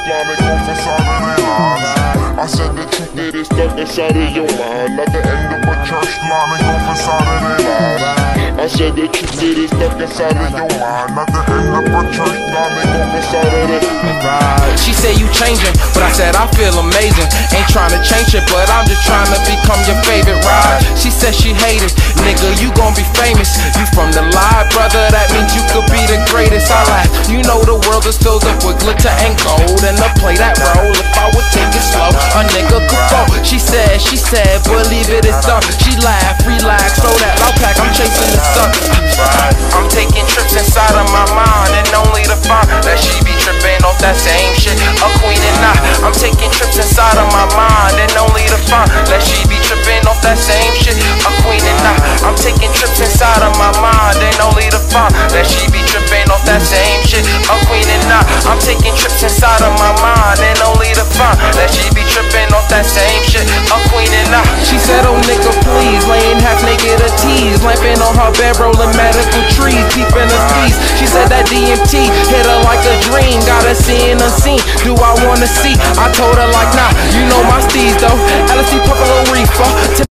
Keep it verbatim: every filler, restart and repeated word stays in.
line and go for Saturday lines. I said the truth that is stuck inside of your mind, not the end of a church line and go for Saturday lines. I said the truth that is stuck inside of your mind, not the end of a church line and go for Saturday lines. She said you changing, but I said I feel amazing. Ain't trying to change it, but I'm just trying to become your favorite ride. She said she hated, nigga, you gon' be famous. You from the live, brother, that means you could be the greatest. I laugh, you know the world is filled up with glitter and gold, and to play that role, if I would take it slow, a nigga could fall. She said, she said, believe it, it's done. She laughed, relax, throw that loud pack, I'm chasing the sun. I'm taking trips inside of my mind, and only to find that she be tripping off that same shit. A queen and I, I'm taking trips inside of my mind, and only to find that she be tripping off that same shit. A queen and I, I'm taking trips inside of my mind, and only to find that she be tripping off that same shit. A queen and I, I'm taking trips inside of my mind, and only to find that she be tripping off that same shit. A queen and I. She said, oh nigga, please, laying half naked a tease, lamping on her bed, rolling medical trees, peeping the steez. She said that D M T hit her like a dream, got her seeing unseen. Do I wanna see? I told her like nah, you know my steez though. L S D purple reefer.